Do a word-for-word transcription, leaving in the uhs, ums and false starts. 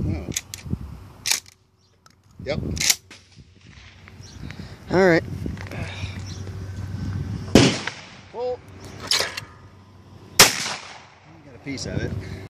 Oh. Yep. All right. Pull. You got a piece of it.